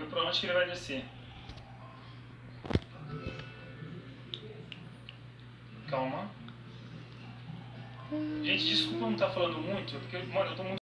ver pra onde que ele vai descer. Calma. Gente, desculpa eu não estar falando muito, porque, mano, eu tô muito